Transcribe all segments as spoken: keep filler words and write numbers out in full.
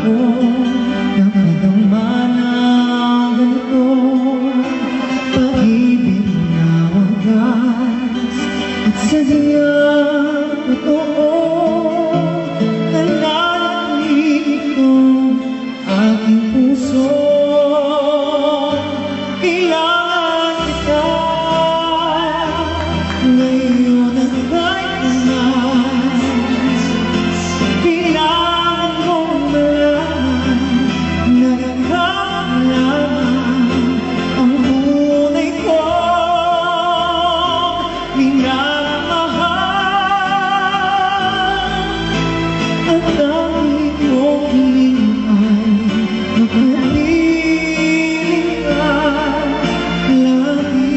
ako napadama na ganito, pag-ibig na wagas at sadyang totoo. Nalalanig ko aking puso, kailangan kita ngayon at kailangan. Kailangan mong malaman na ikaw lamang ang tunay ko minamahal. At dahil kong hiling ay makapiling ka lagi.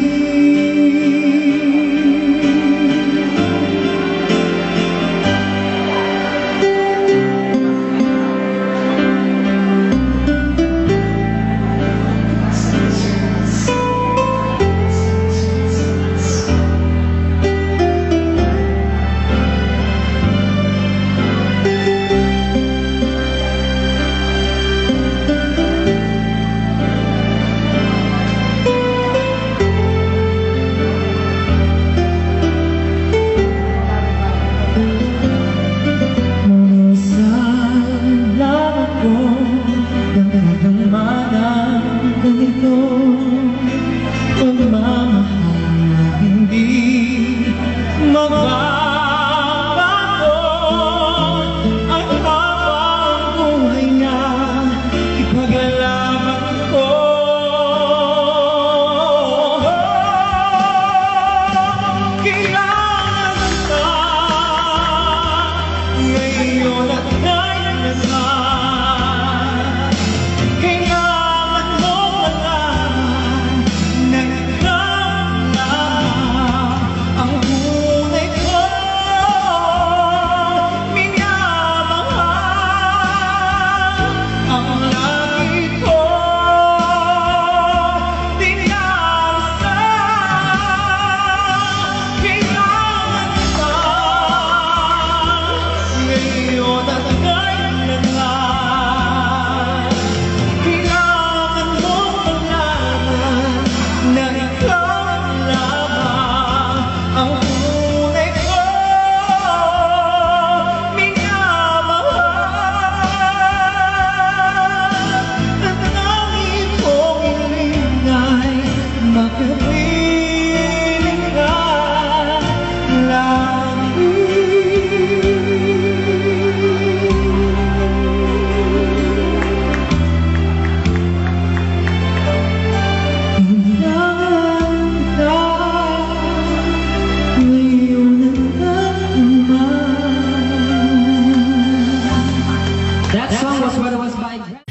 Ganito pagmamahal na hindi magbabago. Ang habang buhay na ipaglalaban ko. Kailangan ka ngayon at kailangan. That song was what it was by